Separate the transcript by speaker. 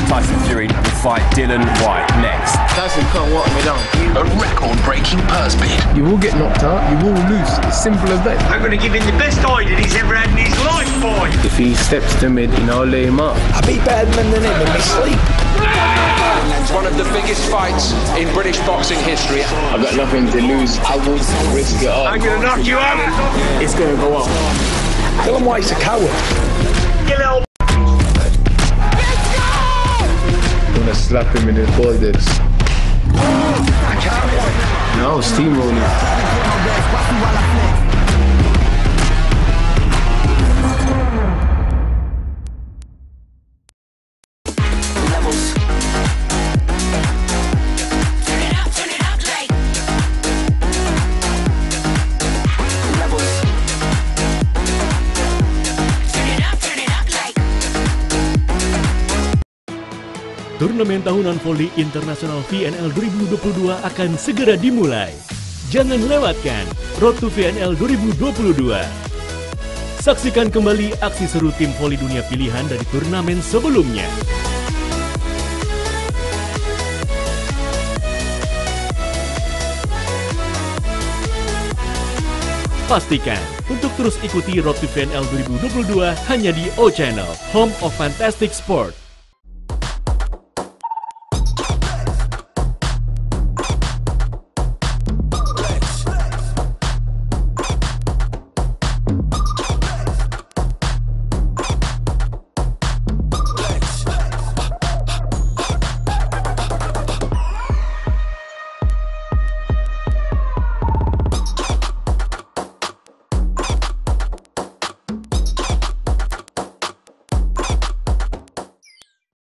Speaker 1: Tyson Fury will fight Dylan White next.
Speaker 2: Tyson can't walk me down.
Speaker 3: A record-breaking purse bid.
Speaker 2: You will get knocked out, you will lose. It's simple as that.
Speaker 4: I'm going to give him the best eye that he's ever had in his life, boy.
Speaker 2: If he steps to mid, I'll lay him up.
Speaker 5: I beat bad men than him in my sleep.
Speaker 3: It's one of the biggest fights in British boxing history.
Speaker 2: I've got nothing to lose. I won't risk it all.
Speaker 4: I'm going to knock you out.
Speaker 2: It's going to go off.
Speaker 5: Dylan White's a coward.
Speaker 4: You little...
Speaker 2: I'm going to slap him in his borders. No, steamrolling.
Speaker 6: Turnamen tahunan voli internasional VNL 2022 akan segera dimulai. Jangan lewatkan Road to VNL 2022. Saksikan kembali aksi seru tim voli dunia pilihan dari turnamen sebelumnya. Pastikan untuk terus ikuti Road to VNL 2022 hanya di O Channel, Home of Fantastic Sport.